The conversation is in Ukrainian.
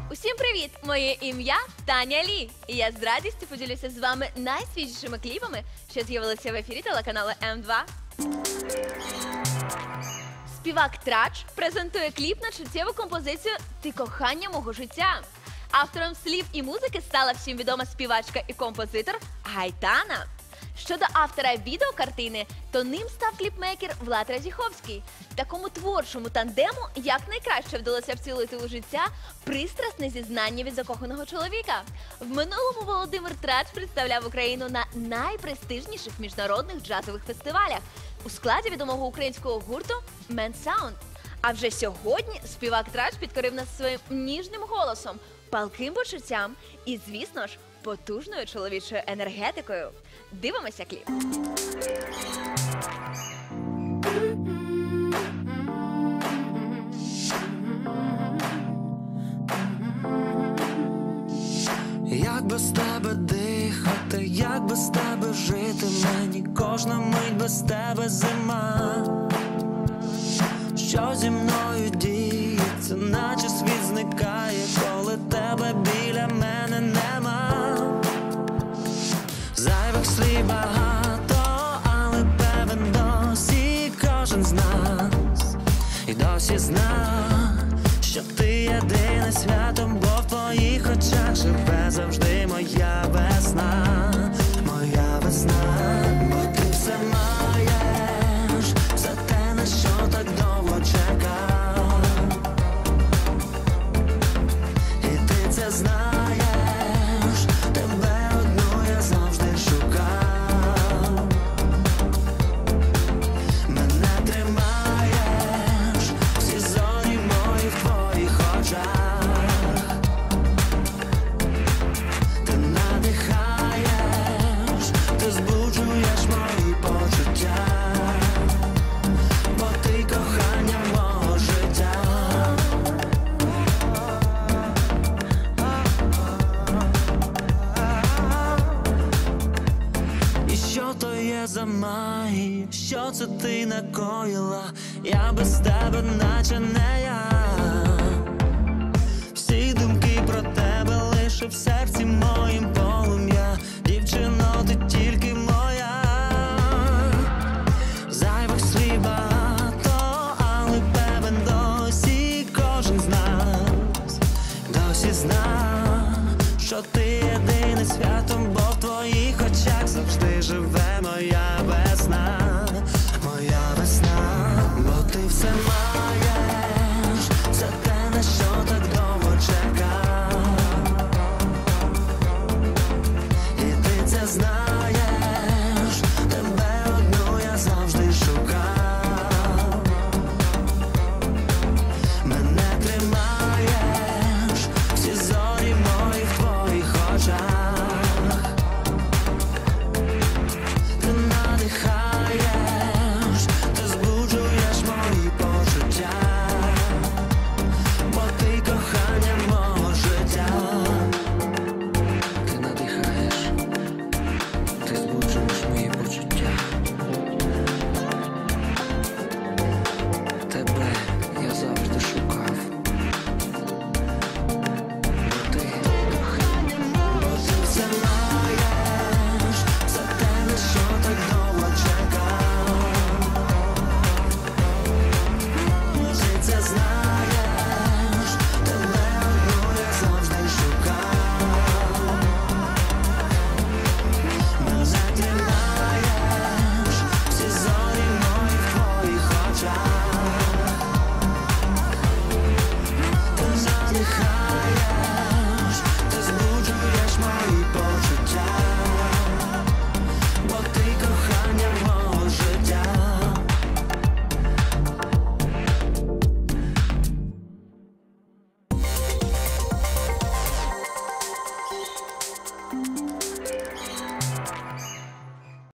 Усім привіт! Моє ім'я Таня Лі. І я з радістю поділюся з вами найсвіжішими кліпами, що з'явилися в ефірі телеканалу М2. Співак Трач презентує кліп на чуттєву композицію «Ти кохання мого життя». Автором слів і музики стала всім відома співачка і композитор Гайтана. Щодо автора відеокартини, то ним став кліпмейкер Влад Разіховський. Такому творчому тандему якнайкраще вдалося вцілити у життя пристрасне зізнання від закоханого чоловіка. В минулому Володимир Трач представляв Україну на найпрестижніших міжнародних джазових фестивалях у складі відомого українського гурту «Мен Саунд». А вже сьогодні співак Трач підкорив нас своїм ніжним голосом, палким почуттям і, звісно ж, потужною чоловічою енергетикою. Дивимося кліп. Як без тебе дихати, як без тебе жити мені, кожна мить без тебе зима. Що зі мною діється, наче світ зникає, коли тебе біля мене нема. Зайвих слів багато, але певен досі кожен з нас і досі зна, що ти єдине свято, бо в твоїх очах живе завжди моя весна, моя весна. Бо ти все маєш, все те, на що так довго чекав, і ти це знаєш, тебе одну я завжди шукав. Мене тримаєш, всі зорі мої в твоїх очах. Ти надихаєш, ти збуджуєш мої почуття, бо ти кохання мого життя. І що то є за магія, що це ти накоїла, я без тебе наче не я. Всі думки про тебе лише в серці моїм полум'я, дівчино, ти тільки моя. Зайвих слів багато, але певен досі кожен з нас досі зна, що ти єдине свято, бо в твоїх очах завжди живе моя весна.